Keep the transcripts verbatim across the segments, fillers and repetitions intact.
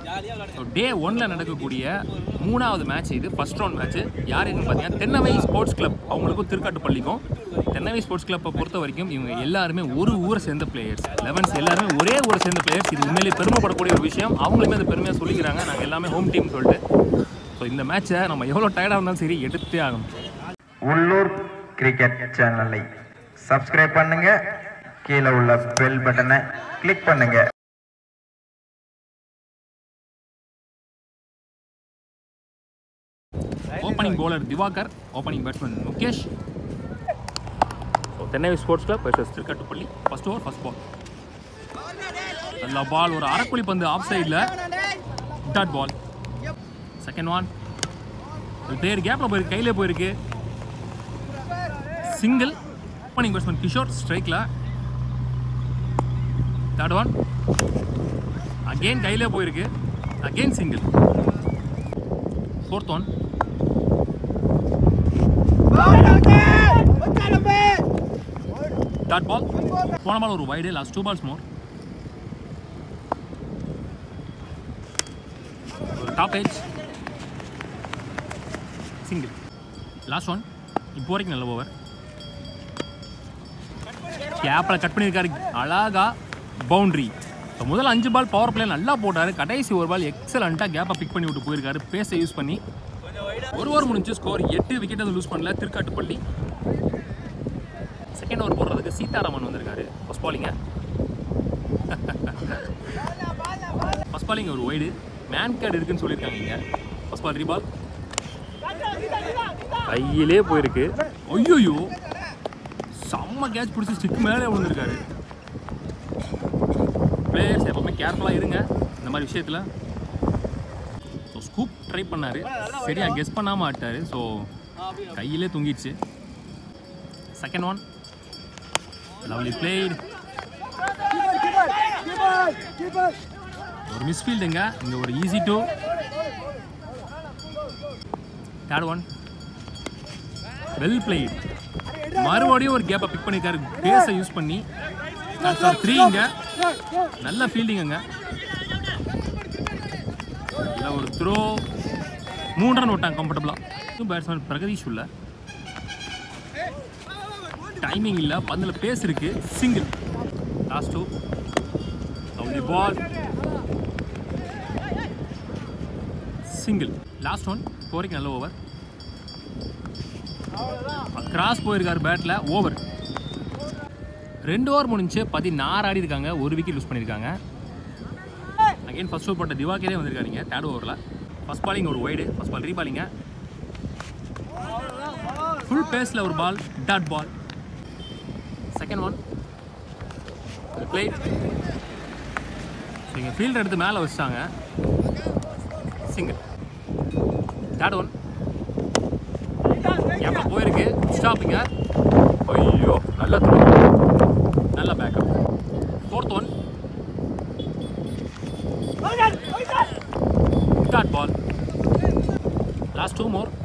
டே ஒன்ல நடக்கக்கூடிய மூணாவது மேட்ச் இது, ஃபர்ஸ்ட் ரவுண்ட் மேட்ச். யாருன்னு பார்த்தீங்கன்னா தென்னவை ஸ்போர்ட்ஸ் கிளப் அவங்களுக்கும் திருக்காட்டுப்பள்ளிக்கும். தென்னவை ஸ்போர்ட்ஸ் கிளப்பை பொறுத்த வரைக்கும் இவங்க எல்லாருமே ஒரு ஊரை சேர்ந்த பிளேயர்ஸ், லெவன்ஸ் எல்லாருமே ஒரே ஊரை சேர்ந்த பிளேயர்ஸ். இது உண்மையிலேயே பெருமைப்படக்கூடிய ஒரு விஷயம். அவங்களுமே அது பெருமையாக சொல்லிக்கிறாங்க, நாங்கள் எல்லாமே ஹோம் டீம் சொல்லிட்டு. ஸோ இந்த மேட்சை நம்ம எவ்வளோ டயர்டாக இருந்தாலும் சரி எடுத்தே ஆகணும். உள்ளூர் கிரிக்கெட் சேனலை சப்ஸ்கிரைப் பண்ணுங்க, கீழே உள்ள பெல் பட்டனை கிளிக் பண்ணுங்க. Opening bowler Divakar, opening batsman Mukesh. Thennavai sports club versus Thirukattupalli. First over first ball. நல்ல பால், ஒரு அரைக்குழி பந்து ஆஃப் சைடில், dot ball. Second one, player கேப்பில் போயிருக்கு, கையிலே போயிருக்கு, சிங்கிள். ஓப்பனிங் பேட்ஸ்மேன் கிஷோர் ஸ்ட்ரைக்கில். தேர்ட் ஒன், அகெயின் கையிலே போயிருக்கு, again single. Fourth one, dot ball. போன பால் ஒரு wide, last two balls more. ஒரு top edge, single. Last one, இப்போ வரைக்கும் நல்ல ஓவர். கேப்பில் கட் பண்ணியிருக்காரு, அழகா பவுண்ட்ரி. இப்போ முதல் அஞ்சு பால் பவர் பிளே நல்லா போட்டார், கடைசி ஒரு பால் எக்ஸலண்ட்டாக கேப்பை பிக் பண்ணி விட்டு போயிருக்காரு பேஸை யூஸ் பண்ணி. ஒரு ஓவர் முடிஞ்சு ஸ்கோர் எட்டு விக்கெட் வந்து லூஸ் பண்ணல திருக்காட்டுப்பள்ளி. செகண்ட் ஓவர் போடுறதுக்கு சீதாராமன் வந்திருக்காரு. ஃபர்ஸ்ட் பாலிங்க ஃபர்ஸ்ட் பாலிங் ஒரு வைடு, மேன் கேட் இருக்குன்னு சொல்லியிருக்காங்க இங்கே. ஃபர்ஸ்ட் பால் ரீபால், கையிலே போயிருக்கு. ஐயோயோ, செம்ம கேட்ச் பிடிச்சி ஸ்டிக் மேலே விழுந்திருக்காரு. பிளேயர்ஸ் எப்பவுமே கேர்ஃபுல்லாக இருங்க இந்த மாதிரி விஷயத்தில். ஸோ ஸ்கூப் ட்ரை பண்ணார், சரியாக கெஸ் பண்ணாமல் ஆட்டார். ஸோ கையிலே தூங்கிடுச்சு. Second one, lovely played. ஒரு மிஸ்ஃபீல்டுங்க இங்கே, ஒரு easy two. Third one, well played. மறுபடியும் ஒரு கேப்பை பிக் பண்ணியிருக்காரு பேஸை யூஸ் பண்ணி. த்ரீங்க, நல்ல ஃபீல்டிங்குங்க. இல்லை ஒரு த்ரோ, மூணு ரன் விட்டாங்க கம்ஃபர்டபுளாக. பேட்ஸ்மேன் பிரகதீஷ் உள்ள டைமிங் இல்லை, பந்தில் பேஸ் இருக்கு, single. Last two, lovely ball, single. Last one, இப்போ வரைக்கும் நல்ல ஓவர். கிராஸ் போயிருக்காரு பேட்டில், ஓவர். ரெண்டு ஓவர் முடிஞ்சு பதினாறு ஆடி இருக்காங்க, ஒரு விக்கெட் லூஸ் பண்ணியிருக்காங்க. அகைன் ஃபர்ஸ்ட் ஓவர் போட்ட திவாகரே வந்திருக்காருங்க தேர்ட் ஓவரில். ஃபர்ஸ்ட் பாலிங் ஒரு வைடு, ஃபர்ஸ்ட் பால் ரீபாலிங்க. ஃபுல் பேஸில் ஒரு ball, dot ball. Second one, played. நீங்கள் ஃபீல்டர் எடுத்து மேலே வச்சிட்டாங்க, சிங்கிள். தேர்ட் ஒன், எப்போ போயிருக்கு, ஸ்டாப்பிங்க. ஐயோ, நல்ல த்ரோ, நல்ல backup. Fourth one, dot ball. Last two more,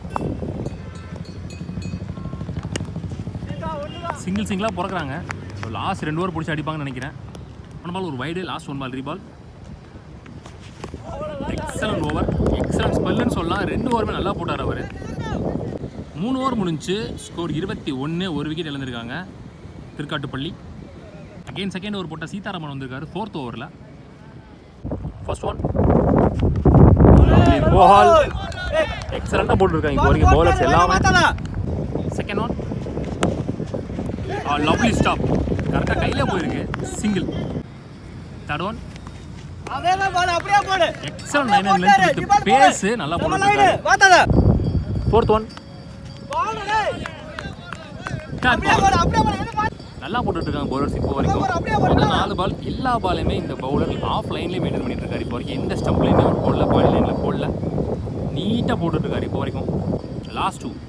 single சிங்கிளாக பிறக்கிறாங்க. ஸோ லாஸ்ட் ரெண்டு ஓவர் பிடிச்சி அடிப்பாங்கன்னு நினைக்கிறேன். ஒன் பால் ஒரு wide, last one ball reball. Excellent over, excellent ஸ்பெல்லுன்னு சொல்லலாம். ரெண்டு ஓவருமே நல்லா போட்டார் அவர். மூணு ஓவர் முடிஞ்சு ஸ்கோர் இருபத்தி ஒன்று, ஒரு விக்கெட் இழந்திருக்காங்க திருக்காட்டுப்பள்ளி. அகெயின் செகண்ட் ஓவர் போட்ட சீதாராமன் வந்திருக்காரு ஃபோர்த் ஓவரில். ஃபர்ஸ்ட் ஒன், பால் எக்ஸலண்ட்டாக போட்டுருக்காங்க இப்போ வரைக்கும் பவுலர்ஸ் எல்லாமே. செகண்ட் ஒன், லவ்லி ஸ்டாப், கரெக்டாக கையில் போயிருக்கு, single. Third one, excellent line and length with pace நல்லா போட்டுருக்காங்க. ஃபோர்த் ஒன், நல்லா போட்டுருக்காங்க பவுலர்ஸ் இப்போ வரைக்கும். நாலு பால் எல்லா பாலுமே இந்த பவுலர் ஆஃப் லைன்லேயே மெயின்டைன் பண்ணிட்டு இருக்காரு இப்போ வரைக்கும். எந்த ஸ்டம்ப்லையுமே ஒரு போடல, பால் லைனில் போடல, நீட்டாக போட்டுருக்காரு இப்போ வரைக்கும். Last two,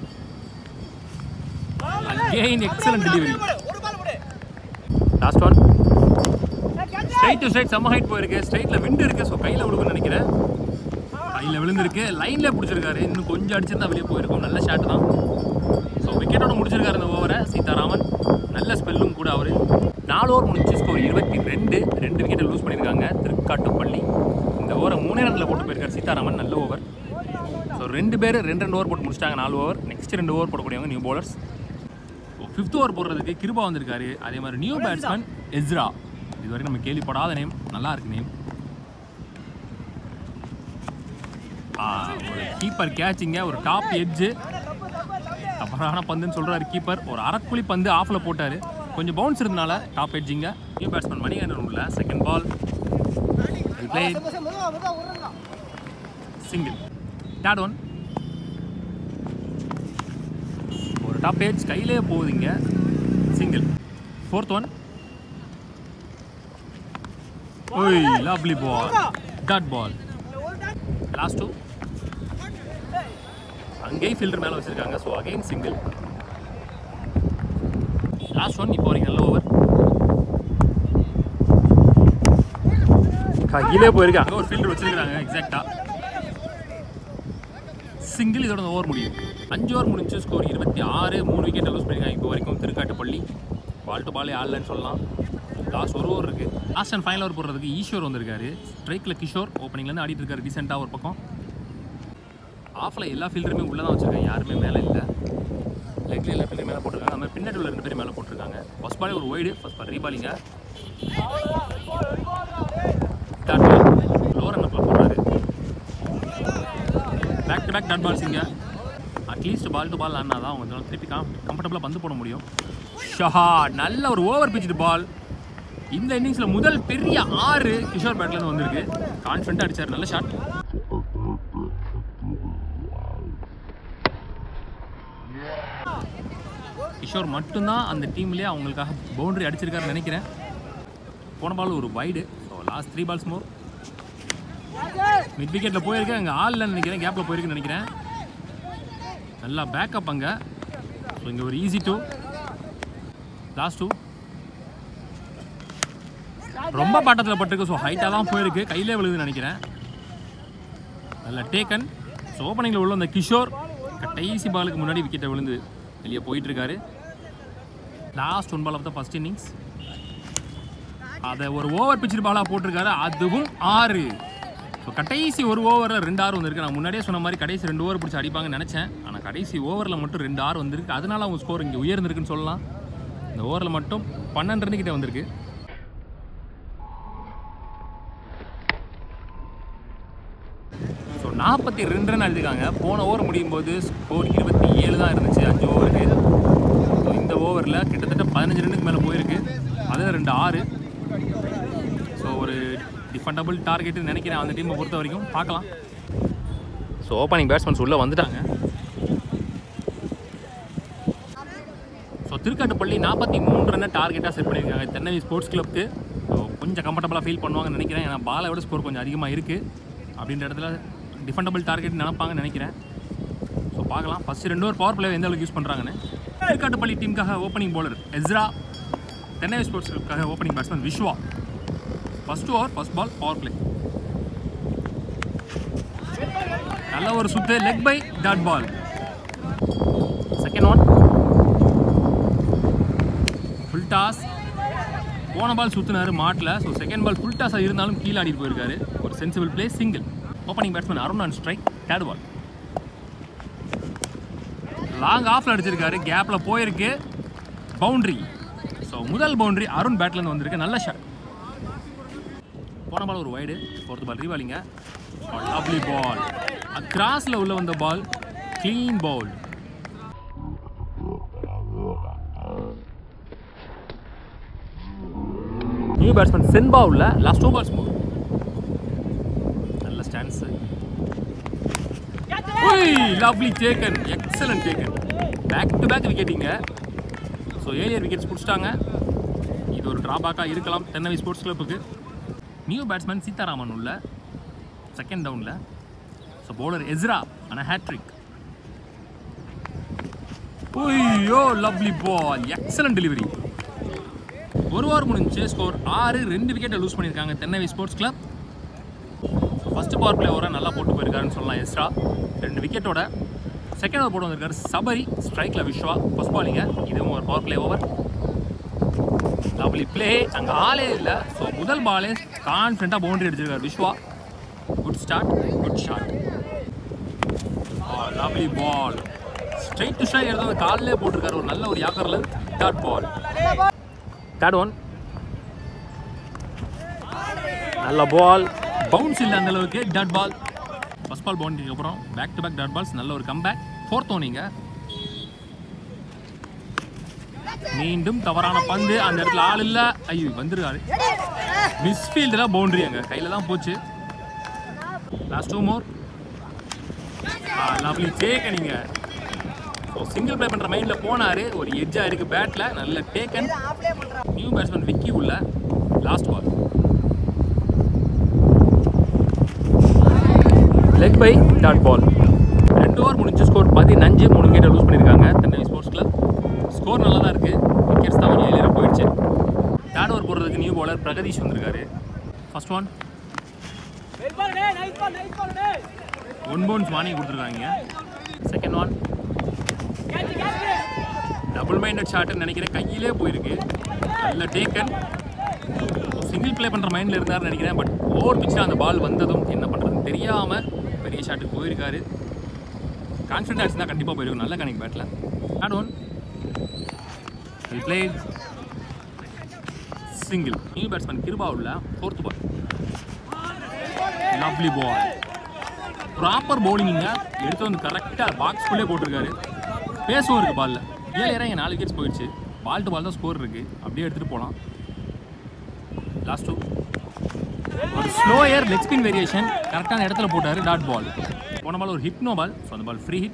again excellent delivery. Last one, straight to straight, செம்ம ஹைட் போயிருக்கு. ஸ்ட்ரைட்டில் விண்டு இருக்குது, ஸோ கையில் விழுக்குன்னு நினைக்கிறேன். கையில் விழுந்திருக்கு, லைனில் பிடிச்சிருக்காரு. இன்னும் கொஞ்சம் அடிச்சிருந்தா வெளியே போயிருக்கும். நல்ல ஷாட் தான். ஸோ விக்கெட்டோட முடிச்சிருக்காரு இந்த ஓவரை சீதாராமன். நல்ல ஸ்பெல்லும் கூட அவர். நாலு ஓவர் முடிஞ்சு ஸ்கோர் இருபத்தி ரெண்டு, ரெண்டு விக்கெட்டை லூஸ் பண்ணியிருக்காங்க திருக்காட்டுப்பள்ளி. இந்த ஓவரை மூணே ரனில் போட்டு போயிருக்காரு சீதாராமன். நல்ல ஓவர். ஸோ ரெண்டு பேர் ரெண்டு ரெண்டு ஓவர் போட்டு முடிச்சிட்டாங்க. நாலு ஓவர். நெக்ஸ்ட் ரெண்டு ஓவர் போடக்கூடியவங்க நியூ பவுலர்ஸ். ஃபிஃப்த் ஓவர் போடுறதுக்கு கிருபா வந்திருக்காரு. அதே மாதிரி நியூ பேட்ஸ்மேன் எஸ்ரா. இது வரைக்கும் நம்ம கேள்விப்படாத நேம். நல்லா இருக்கு நேம். ஒரு கீப்பர் கேட்சிங்க, ஒரு டாப் எட்ஜு, தவறான பந்துன்னு சொல்கிறாரு கீப்பர். ஒரு அரைக்குழி பந்து ஆஃபில் போட்டார். கொஞ்சம் பவுன்ஸ் இருந்தனால டாப் எட்ஜிங்க. நியூ பேட்ஸ்மேன் மணிகண்டன் உள்ள second ball play single. Third one ஒரு டாப் எட்ஜ் கையிலே போகுதுங்க, சிங்கிள். ஃபோர்த் ஒன் ஓய் lovely ball, dot ball. Last two அங்கேயும் ஃபீல்டர் மேலே வச்சுருக்காங்க. So again single. Last one இப்போ வரைக்கும் நல்ல ஓவர். கையிலே போயிருக்கு. அங்கே ஒரு ஃபீல்டர் வச்சுருக்காங்க எக்ஸாக்டாக. சிங்கிள். இதோட ஓவர் முடியும். அஞ்சு ஓவர் முடிஞ்சு ஸ்கோர் இருபத்தி ஆறு. மூணு விக்கெட் லூஸ் பண்ணியிருக்காங்க இப்போ வரைக்கும் திருக்காட்டுப்பள்ளி. பால் டு பாலே ஆடலன்னு சொல்லலாம். லாஸ்ட் ஒரு ஓவர் இருக்குது. லாஸ்ட் அண்ட் ஃபைனல் ஓவர் போடுறதுக்கு ஈஸ்வர் வந்திருக்காரு. ஸ்ட்ரைக்கில் கிஷோர் ஓப்பனிங்லேருந்து ஆடிட்டு இருக்காரு டீசெண்டாக ஒரு பக்கம். ஆஃபில் எல்லா ஃபீல்டருமே உள்ளே தான் வச்சுருக்காங்க, யாருமே மேலே இல்லை. லெக்கில் எல்லா ஃபீல்டரும் மேலே போட்டிருக்காங்க. அது மாதிரி பின்னாடி உள்ள ரெண்டு பேரும் மேலே போட்டிருக்காங்க. ஃபர்ஸ்ட் பாலே ஒரு ஒய்டு, ஃபர்ஸ்ட் பால் ரீபாலிங்க. டாட் பால் லோவர் அண்ட் அப்பில் போடுறாரு. பேக் டு பேக் டாட் பால்ஸிங்க. அட்லீஸ்ட் பால் டு பால் ஆனா தான் அவங்க திருப்பி கம் கம்ஃபர்டபுளாக பந்து போட முடியும். ஷஹா நல்ல ஒரு ஓவர் பிச்சுட்டு பால். இந்த இன்னிங்ஸில் முதல் பெரிய ஆறு கிஷோர் பேட்லேருந்து வந்திருக்கு. கான்ஃபிடண்ட்டாக அடித்தார். நல்ல ஷாட். கிஷோர் மட்டும்தான் அந்த டீம்லேயே அவங்களுக்காக பவுண்டரி அடிச்சிருக்காருன்னு நினைக்கிறேன். போன பால் ஒரு wide. So last three balls more. Mid விக்கெட்டில் போயிருக்கு. அங்கே ஆளில் நினைக்கிறேன், கேப்பில் போயிருக்குன்னு நினைக்கிறேன். நல்லா பேக்கப் அங்கே. ஸோ இங்கே ஒரு ஈஸி டூ. லாஸ்ட் டூ ரொம்ப பாட்டத்தில் பட்டிருக்கு. ஸோ ஹைட்டாக தான் போயிருக்கு. கையிலே விழுதுன்னு நினைக்கிறேன். நல்லா டேக்கன். ஸோ ஓப்பனிங்கில் உள்ள அந்த கிஷோர் கடைசி பாலுக்கு முன்னாடி விக்கெட்டை விழுந்து வெளியே போயிட்டுருக்காரு. Last one ball off the first innings. அதை ஒரு ஓவர் பிச்சுட்டு பாலாக போட்டிருக்காரு. அதுவும் ஆறு. ஸோ கடைசி ஒரு ஓவரில் ரெண்டு ஆறு வந்திருக்கு. நான் முன்னாடியே சொன்ன மாதிரி கடைசி ரெண்டு ஓவர் பிடிச்சி அடிப்பாங்கன்னு நினச்சேன். ஆனால் கடைசி ஓவரில் மட்டும் ரெண்டு ஆறு வந்திருக்கு. அதனால அவங்க ஸ்கோர் இங்கே உயர்ந்திருக்குன்னு சொல்லலாம். இந்த ஓவரில் மட்டும் பன்னெண்டு ரன் கிட்டே வந்திருக்கு. ஸோ நாற்பத்தி ரெண்டு ரன் அடிச்சிருக்காங்க. போன ஓவர் முடியும் போது ஸ்கோர் இருபத்தி ஏழு தான் இருந்துச்சு அஞ்சு ஓவருக்கு. ஸோ இந்த ஓவரில் கிட்டத்தட்ட பதினஞ்சு ரன்னுக்கு மேலே போயிருக்கு. அதில் ரெண்டு ஆறு. ஸோ ஒரு டிஃபெண்டபிள் டார்கெட்டு நினைக்கிறேன் அந்த டீமை பொறுத்த வரைக்கும். பார்க்கலாம். ஸோ ஓப்பனிங் பேட்ஸ்மேன்ஸ் உள்ளே வந்துட்டாங்க. ஸோ திருக்காட்டுப்பள்ளி நாற்பத்தி மூணு ரன்னை டார்கெட்டாக செட் பண்ணியிருக்காங்க தென்னவி ஸ்போர்ட்ஸ் கிளப்புக்கு. ஸோ கொஞ்சம் கம்ஃபர்டபுளாக ஃபீல் பண்ணுவாங்கன்னு நினைக்கிறேன். ஏன்னா பாலை விட ஸ்கோர் கொஞ்சம் அதிகமாக இருக்குது அப்படின்ற இடத்துல டிஃபெண்டபிள் டார்கெட் நினைப்பாங்கன்னு நினைக்கிறேன். ஸோ பார்க்கலாம் ஃபஸ்ட்டு ரெண்டு ஓவர் பவர் பிளே எந்த அளவுக்கு யூஸ் பண்ணுறாங்கன்னு. திருக்காட்டுப்பள்ளி டீமுக்காக opening bowler Ezra. Thennavi sports கிளப்புக்காக opening batsman Viswa. First over first ball power play. நல்ல ஒரு சுத்து, leg bye dot ball. Second one full toss. போன பால் சுற்றினார் மாட்டில். ஸோ செகண்ட் பால் ஃபுல் டாஸாக இருந்தாலும் கீழே ஆடிட்டு போயிருக்காரு. ஒரு sensible play, single. Opening batsman Arun on strike. Third ball long ஆஃபில் அடிச்சிருக்காரு. கேப்பில் போயிருக்கு. பவுண்ட்ரி. ஸோ முதல் பவுண்ட்ரி அருண் பேட்லேருந்து வந்திருக்கு. நல்ல ஷாட். போன பால் ஒரு வைடு. ஃபோர்த் பால் ரீவாலிங்க. Lovely ball. கிராஸில் உள்ள வந்த ball clean bowl. New batsman Senba உள்ள லாஸ்ட் டூ பால்ஸ் மோர். நல்ல stance. Lovely taken. Excellent taken. Back to back விக்கெட்டிங்க. ஸோ ஏழியர் விக்கெட்ஸ் பிடிச்சிட்டாங்க. இது ஒரு ட்ராபேக்காக இருக்கலாம் தென்னவி ஸ்போர்ட்ஸ் கிளப்புக்கு. நியூ பேட்ஸ்மேன் சீதாராமன் உள்ள செகண்ட் டவுனில். ஸோ பவுலர் எஸ்ரா ஆனால் ஹேட்ரிக். ஓய்யோ லவ்லி பால். Excellent delivery. ஒரு ஓவர் முடிஞ்சு ஸ்கோர் ஆறு. ரெண்டு விக்கெட்டை லூஸ் பண்ணியிருக்காங்க தென்னவி sports club. First power play ஓவராக நல்லா போட்டு போயிருக்காருன்னு சொல்லலாம் எஸ்ரா. ரெண்டு விக்கெட்டோட செகண்ட் ஓவர் போட்டு வந்திருக்காரு சபரி. ஸ்ட்ரைக்கில் விஸ்வா. ஃபர்ஸ்ட் பாலிங்க. இதுவும் ஒரு power play over. Lovely play. அங்கே ஆளே இல்லை. ஸோ முதல் பாலே கான்ஃபிடண்ட்டாக பவுண்டரி அடிச்சிருக்காரு Viswa. Good good start, good shot. Lovely ball, straight to straight எடுத்து காலிலே போட்டிருக்காரு. ஒரு நல்ல ஒரு யாக்கர்ல டாட் பால். தேர்ட் ஒன், நல்ல பால், பவுன்ஸ் இல்லை அந்த அளவுக்கு, டாட் பால். ஃபர்ஸ்ட் பால் பவுண்டரிக்கு அப்புறம் back to back dot balls, நல்ல ஒரு கம்பேக். ஃபோர்த் ஓனிங்க, மீண்டும் தவறான பந்து, அந்த இடத்துல ஆள் இல்லை. ஐயோ வந்துருக்காரு, மிஸ்ஃபீல்டில் பவுண்டரி, அங்கே கையில் தான் போச்சு. Last two more. லவ்லி டேக்கனிங்க. ஸோ சிங்கிள் ப்ளே பண்ணுற மைண்டில் போனார். ஒரு எட்ஜாக இருக்குது பேட்டில், நல்ல டேக்கன். நியூ பேட்ஸ்மேன் விக்கி உள்ள last ball. Leg bye dot ball. ரெண்டு ஓவர் முடிஞ்சு ஸ்கோர் பதினஞ்சு, மூணு விக்கெட்டை லூஸ் பண்ணியிருக்காங்க தென்னவை ஸ்போர்ட்ஸ் கிளப். ஸ்கோர் நல்லா தான் இருக்குது, விக்கெட்ஸ் தான் கொஞ்சம் ஏழியராக போயிடுச்சு. தேர்ட் ஓவர் போடுறதுக்கு நியூ பாலர் பிரகதீஷ் வந்திருக்காரு. First one, one bounce warning கொடுத்துருக்காங்க. செகண்ட் ஒன், டபுள் மைண்டட் ஷாட்டுன்னு நினைக்கிறேன், கையிலே போயிருக்கு, நல்ல டேக்கன். சிங்கிள் ப்ளே பண்ணுற மைண்டில் இருந்தார்னு நினைக்கிறேன். பட் ஓவர் பிச்சில் அந்த பால் வந்ததும் என்ன பண்ணுறதுன்னு தெரியாமல் பெரிய ஷாட்டுக்கு போயிருக்காரு. கான்ஃபிடென்ட் ஆச்சு தான் கண்டிப்பாக போயிருக்கும், நல்ல கனெக்ட் பேட்டில். Third one, well played, single. New batsman Kirupa உள்ள fourth ball. Lovely ball, proper பவுலிங்க, எடுத்து வந்து கரெக்டாக பாக்ஸ்குள்ளே போட்டிருக்காரு. பேசும் இருக்குது பாலில், ஏழு இங்கே நாலு விக்கெட்ஸ் போயிடுச்சு. பால் டு பால் தான் ஸ்கோர் இருக்குது, அப்படியே எடுத்துகிட்டு போகலாம். லாஸ்ட் டூ, ஒரு ஸ்லோயர் லெக் ஸ்பின் வேரியேஷன், கரெக்டான இடத்துல போட்டார், டாட் பால். போன பால் ஒரு ஹிட் நோ பால், ஸோ அந்த பால் ஃப்ரீ ஹிட்.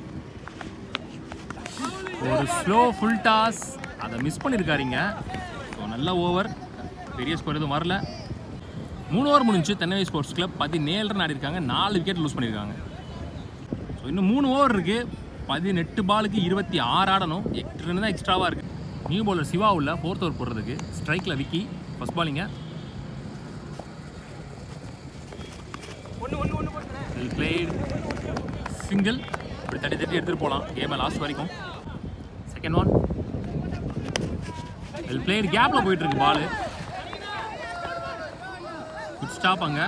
ஒரு ஸ்லோ ஃபுல் டாஸ், அதை மிஸ் பண்ணியிருக்காருங்க. ஸோ நல்ல ஓவர், பெரிய ஸ்கோர் எதுவும் வரல. மூணு ஓவர் முடிஞ்சு தென்னவை ஸ்போர்ட்ஸ் கிளப் பதினேழு ரன் ஆடிருக்காங்க, நாலு விக்கெட் லூஸ் பண்ணியிருக்காங்க. ஸோ இன்னும் மூணு ஓவர் இருக்குது, பதினெட்டு பாலுக்கு இருபத்தி ஆறு ஆடணும். எட்டு ரன் தான் எக்ஸ்ட்ராவாக இருக்குது. நியூ பாலர் சிவா உள்ள ஃபோர்த் ஓவர் போடுறதுக்கு. ஸ்ட்ரைக்கில் விக்கி, ஃபர்ஸ்ட் பாலிங்க. Well played, single. இப்படி தட்டி தட்டி எடுத்துகிட்டு போகலாம் கேமை லாஸ்ட் வரைக்கும். செகண்ட் ஒன், வெல் பிளேட், கேப்பில் போயிட்டுருக்கு பாலு, குட் ஸ்டாப். அங்கே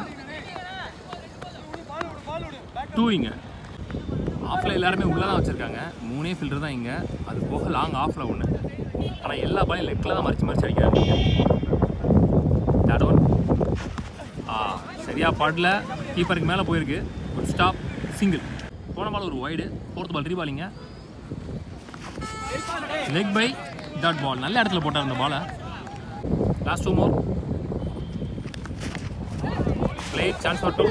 டூயிங்க. ஆஃபில் எல்லாருமே உள்ளே தான் வச்சுருக்காங்க, மூணே ஃபில்டர் தான் இங்கே, அது போக லாங் ஆஃபில் ஒன்று. ஆனால் எல்லா பாலையும் லெக்கில் தான் மறைச்சி மறைச்சி அடிக்கிறாங்க. தேர்ட் ஒன், ஆ சரியாக பாட்டில், கீப்பருக்கு மேலே போயிருக்கு, குட் ஸ்டாப், சிங்கிள். போன பால் ஒரு வைடு. ஃபோர்த் பால் ரீபாலிங்க, லெக் பை டாட் பால், நல்ல இடத்துல போட்டார் அந்த பாலை. Last two more. Play chance for two.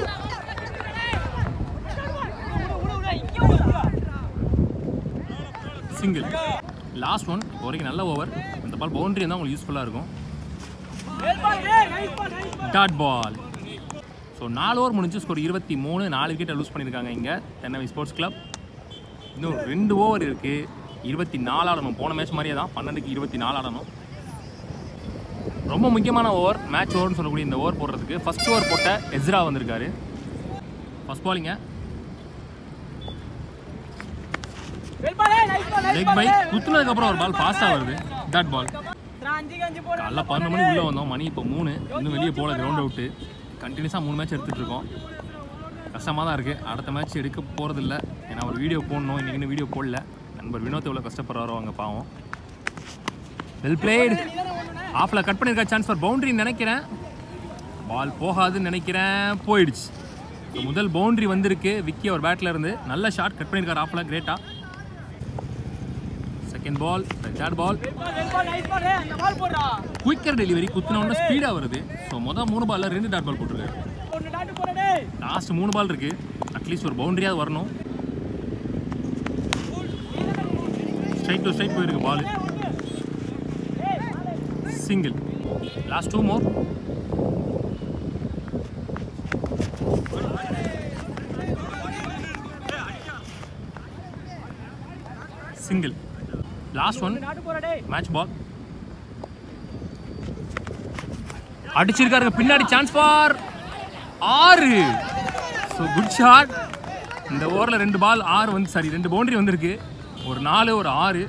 Single. Last one. வரைக்கும் நல்ல ஓவர். இந்த பால் பவுண்டரி இருந்தால் உங்களுக்கு யூஸ்ஃபுல்லாக இருக்கும். Dot ball. ஸோ நாலு ஓவர் முடிஞ்சு ஸ்கோர் இருபத்தி மூணு, நாலு விக்கெட்டை லூஸ் பண்ணியிருக்காங்க இங்கே தென்னவை ஸ்போர்ட்ஸ் கிளப். இன்னும் ரெண்டு ஓவர் இருக்குது, இருபத்தி நாலு ஆடணும். போன மேட்ச் மாதிரியே தான், பன்னெண்டுக்கு இருபத்தி நாலு ஆடணும். ரொம்ப முக்கியமான ஓவர், மேட்ச் ஓவர்னு சொல்லக்கூடிய இந்த ஓவர் போடுறதுக்கு ஃபர்ஸ்ட் ஓவர் போட்ட எஸ்ரா வந்திருக்காரு. ஃபர்ஸ்ட் பாலிங்க, லெக் பை, குத்துனதுக்கப்புறம் ஒரு பால் ஃபாஸ்ட்டாக வருது, டாட் பால். காலைல பன்னெண்டு மணி உள்ளே வந்தோம், மணி இப்போ மூணு, இன்னும் வெளியே போகல, கிரவுண்ட் அவுட்டு. கண்டினியூஸாக மூணு மேட்ச் எடுத்துகிட்டு இருக்கோம், கஷ்டமாக தான் இருக்குது. அடுத்த மேட்ச் எடுக்க போகிறதில்ல, ஏன்னா ஒரு வீடியோ போடணும். இன்றைக்கி இன்னும் வீடியோ போடல. நண்பர் வினோத் எவ்வளோ கஷ்டப்படுறாரோ அங்கே பாவம். வெல் பிளேடு, ஆஃபில் கட் பண்ணியிருக்கா, சான்ஸ் ஃபார் பவுண்டரின்னு நினைக்கிறேன். பால் போகாதுன்னு நினைக்கிறேன், போயிடுச்சு. ஸோ முதல் பவுண்டரி வந்திருக்கு விக்கி அவர் பேட்டில் இருந்து. நல்ல ஷாட் கட் பண்ணியிருக்காரு ஆஃபில், கிரேட்டா. Second ball, third ball, quicker delivery, குத்தினோன்னா ஸ்பீடாக வருது. ஸோ மொதல் மூணு பாலில் ரெண்டு டாட் பால் போட்டிருக்காரு. லாஸ்ட் மூணு பால் இருக்குது, அட்லீஸ்ட் ஒரு பவுண்டரியாவது வரணும். ஸ்ட்ரைட் டு ஸ்ட்ரைட் போயிருக்கு ball, single. Last two more. Single. Last one, match ball. அடிச்சிருக்காருங்க பின்னாடி, சான்ஸ் ஃபார் ஆறு. So good shot. இந்த ஓவரில் ரெண்டு பால் ஆறு வந்து, சாரி ரெண்டு பவுண்டரி வந்திருக்கு. ஒரு நாலு, ஒரு ஆறு.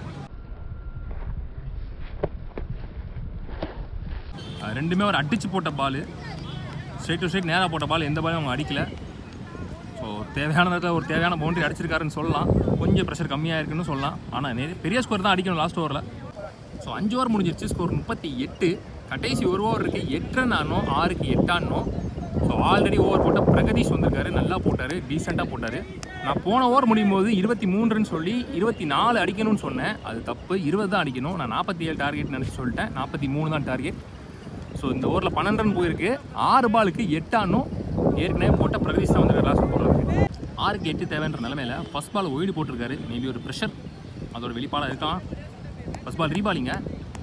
ரெண்டுமே ஒரு அடிச்சு போட்ட பால், ஸ்ட்ரைட் டு ஸ்ட்ரைட் நேராக போட்ட பால், எந்த பாலும் அவங்க அடிக்கல. தேவையான நேரத்தில் ஒரு தேவையான பவுண்டரி அடிச்சிருக்காருன்னு சொல்லலாம். கொஞ்சம் ப்ரெஷர் கம்மியாக இருக்குன்னு சொல்லலாம். ஆனால் பெரிய ஸ்கோர் தான் அடிக்கணும் லாஸ்ட் ஓவரில். ஸோ அஞ்சு ஓவர் முடிஞ்சிருச்சு, ஸ்கோர் முப்பத்தி எட்டு. கடைசி ஒரு ஓவர் இருக்குது, எட்டு ரன் ஆடணும், ஆறுக்கு எட்டு ஆடணும். ஸோ ஆல்ரெடி ஓவர் போட்ட பிரகதீஷ் வந்திருக்காரு, நல்லா போட்டார், டீசெண்டாக போட்டார். நான் போன ஓவர் முடியும் போது இருபத்தி மூன்றுன்னு சொல்லி இருபத்தி நாலு அடிக்கணும்னு சொன்னேன். அது தப்பு, இருபது தான் அடிக்கணும். நான் நாற்பத்தி ஏழு டார்கெட் நினச்சி சொல்லிட்டேன், நாற்பத்தி மூணு தான் டார்கெட். ஸோ இந்த ஓவரில் பன்னெண்டு ரன் போயிருக்கு, ஆறு பாலுக்கு எட்டு ஆடணும். ஏற்கனவே போட்ட பிரகதீஷ் தான் வந்து லாஸ்ட் போடுறதுக்கு ஆறுக்கு எட்டு தேவைன்ற நிலமையில ஃபர்ஸ்ட் பால் ஒய்டு போட்டிருக்காரு. மேபி ஒரு ப்ரெஷர் அதோட வெளிப்பாடாக இருக்கான். ஃபர்ஸ்ட் பால் ரீபாலிங்க,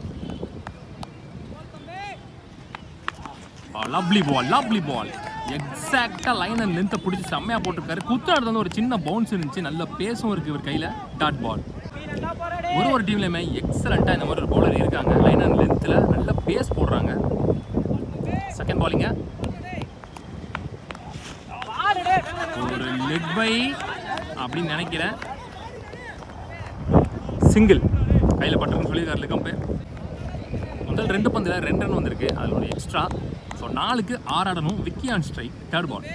லவ்லி பால் லவ்லி பால் எக்ஸாக்டாக லைன் அண்ட் லென்த்தை பிடிச்சி செம்மையாக போட்டிருக்காரு. குத்தாடுறது வந்து ஒரு சின்ன பவுன்ஸ் இருந்துச்சு, நல்ல பேஸும் இருக்குது இவர் கையில். Dot ball. ஒரு ஒரு டீம்லையுமே எக்ஸலண்ட்டாக இந்த மாதிரி ஒரு பவுலர் இருக்காங்க, லைன் அண்ட் லென்த்தில் நல்ல பேஸ் போடுறாங்க. செகண்ட் பாலிங்க, ஒரு லெக் பை அப்படின்னு நினைக்கிறேன். சிங்கிள் கையில் பட்டுன்னு சொல்லியிருக்காரு லெக் அம்பையர். முதல் ரெண்டு பந்தில் ரெண்டு ரன் வந்திருக்கு, அதில் ஒரு எக்ஸ்ட்ரா. ஸோ நாலுக்கு ஆறு ஆடணும். Vicky on strike, third ball.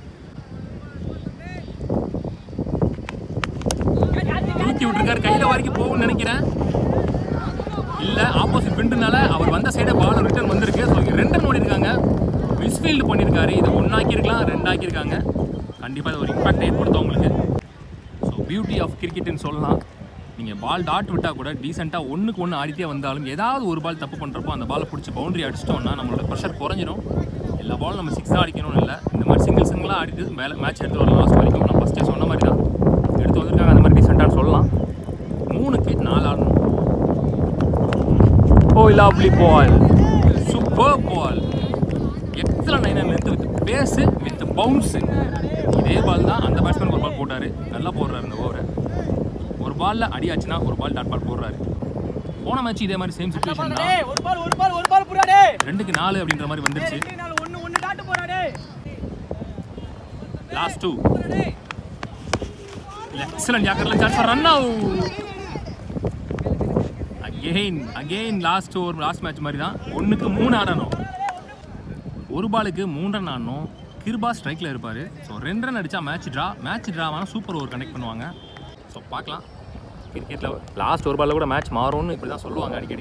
தூக்கி விட்டுருக்காரு, கையில் வரைக்கும் போகும்னு நினைக்கிறேன். இல்லை, ஆப்போசிட் விண்டுனால அவர் வந்த சைடே பால் ரிட்டர்ன் வந்திருக்கு. ஸோ இங்கே ரெண்டு ரன் ஓடி இருக்காங்க. மிஸ்ஃபீல்டு பண்ணியிருக்காரு, இதை ஒன்றாக்கியிருக்கலாம், ரெண்டு ஆக்கியிருக்காங்க. கண்டிப்பாக இது ஒரு இம்பாக்ட் ஏற்படுத்தும் அவங்களுக்கு. ஸோ பியூட்டி ஆஃப் கிரிக்கெட்டுன்னு சொல்லலாம். நீங்கள் பால் டாட் விட்டால் கூட டீசெண்டாக ஒன்றுக்கு ஒன்று ஆடிட்டே வந்தாலும் ஏதாவது ஒரு பால் தப்பு பண்ணுறப்போ அந்த பாலை பிடிச்சி பவுண்டரி அடிச்சிட்டோம்னா நம்மளோட ப்ரெஷர் குறைஞ்சிடும். எல்லா பாலும் நம்ம சிக்ஸாக அடிக்கணும்னு இல்லை, இந்த மாதிரி சிங்கிள் சிங்கிளாக ஆடிட்டு மேலே மேட்ச் எடுத்து வரலாம். லாஸ்ட் வரைக்கும் நான் ஃபஸ்ட்டே சொன்ன மாதிரி தான் எடுத்து வந்திருக்காங்க, அந்த மாதிரி டீசெண்டாக சொல்லலாம். மூணுக்கு நாலு ஆடணும். Oh lovely ball, super ball, excellent line and length with pace with bounce. இதே பால் தான் அந்த பேட்ஸ்மேன் ஒரு பால் போட்டார், நல்லா போடுறாரு இந்த ஓவரை. ஒரு பாலில் அடியாச்சுன்னா ஒரு பால் டாட் பால் போடுறாரு. போன மேட்ச் இதே மாதிரி சேம் சிச்சுவேஷன் தான், ரெண்டுக்கு நாலு அப்படின்ற மாதிரி வந்துருச்சு. லாஸ்ட் டூ எக்ஸலன்ட் யாக்கர்ல chance for run out. Again again last over last match மாதிரி தான், ஒன்றுக்கு மூணு ஆடணும். ஒரு பாலுக்கு மூணு ரன் ஆடணும். கிருபா ஸ்ட்ரைக்கில் இருப்பார். ஸோ ரெண்டு ரன் அடித்தா மேட்ச் ட்ரா. மேட்ச் ட்ராவான சூப்பர் ஓவர் கனெக்ட் பண்ணுவாங்க. ஸோ பார்க்கலாம், கிரிக்கெட்டில் லாஸ்ட் ஒரு பாலில் கூட மேட்ச் மாறும்னு இப்படி தான் சொல்லுவாங்க அடிக்கடி.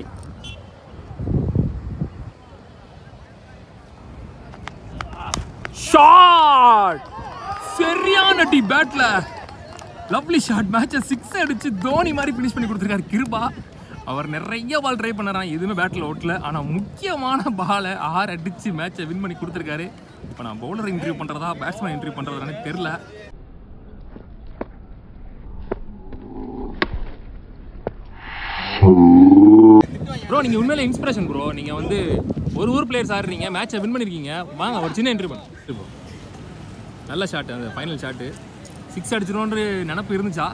ஷாட், சரியான டி பேட்ல லவ்லி ஷாட். மேட்சை சிக்ஸ் அடிச்சு தோனி மாதிரி ஃபினிஷ் பண்ணி கொடுத்துருக்காரு கிருபா. அவர் நிறைய பால் ட்ரை பண்ணாராம், எதுவுமே பேட்டில் ஓட்டல. ஆனால் முக்கியமான பாலை ஆறு அடித்து மேட்சை வின் பண்ணி கொடுத்துருக்காரு. இப்போ நான் பவுலர் இன்டர்வியூ பண்ணுறதா பேட்ஸ்மேன் இன்டர்வியூ பண்ணுறதானே தெரில. ப்ரோ நீங்கள் உண்மையிலே இன்ஸ்பிரேஷன் ப்ரோ. நீங்கள் வந்து ஒரு ஊர் பிளேயர்ஸ் ஆடுறீங்க, மேட்சை வின் பண்ணியிருக்கீங்க. வாங்க ஒரு சின்ன இன்டர்வியூ பண்ணு. நல்ல ஷாட்டு, அந்த ஃபைனல் ஷாட்டு சிக்ஸ் அடிச்சிருவோன்ற நினப்பு இருந்துச்சா?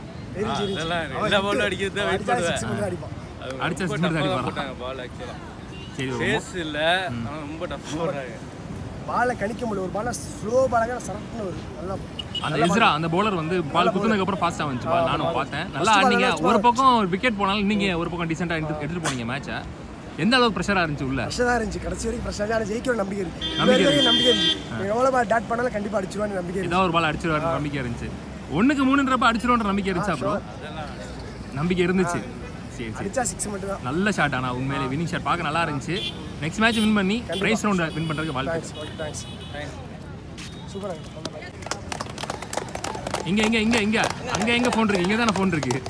அடிச்சா சிக்ஸ் மட்டும் அடிப்பாங்க பால். ஆக்சுவலாக சரி, ஃபேஸ் இல்லை, ரொம்ப டஃப் போடுறாங்க. பாலை கணிக்க முடியல, ஒரு பாலை ஸ்லோ பாலாக சரக்குன்னு ஒரு நல்லா. அந்த எஸ்ரா அந்த பவுலர் வந்து பால் குத்துனதுக்கு அப்புறம் ஃபாஸ்ட்டாக வந்துச்சு பால். நானும் பார்த்தேன், நல்லா ஆடினீங்க. ஒரு பக்கம் விக்கெட் போனாலும் நீங்கள் ஒரு பக்கம் டீசெண்டாக எடுத்து எடுத்துகிட்டு போனீங்க மேட்சை. எந்த அளவுக்கு ப்ரெஷராக இருந்துச்சு உள்ள? ப்ரெஷராக இருந்துச்சு, கடைசி வரைக்கும் ப்ரெஷராக ஜெயிக்கிற நம்பிக்கை இருக்கு. நம்பிக்கை நம்பிக்கை இருந்துச்சு. எவ்வளோ பால் டாட் பண்ணாலும் கண்டிப்பாக அடிச்சிருவான்னு நம்பிக்கை. ஏதாவது ஒரு பால் அடிச்சிருவாரு நம்பிக்கை இருந்துச்சு. ஒன்றுக்கு மூணுன்றப்ப அடிச்சிருவோன்ற நம்பிக்கை இருந்துச்சா ப்ரோ? நம்பிக்கை இருந்துச்சு. சரி சரி, நல்ல ஷாட். ஆனால் உண்மையிலே வினிங் ஷாட் பார்க்க நல்லா இருந்துச்சு. நெக்ஸ்ட் மேட்ச் வின் பண்ணி பிரைஸ் ரவுண்ட் வின் பண்ணுறதுக்கு வாழ்த்துக்கள். இங்க இங்க இங்க இங்க அங்க எங்க ஃபோன் இருக்கு? இங்க தான ஃபோன் இருக்கு.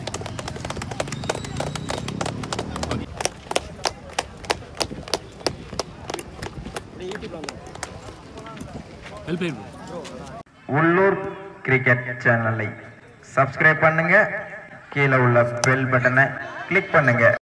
உள்ளூர் கிரிக்கெட் சேனலை சப்ஸ்கிரைப் பண்ணுங்க, கீழே உள்ள பெல் பட்டனை கிளிக் பண்ணுங்க.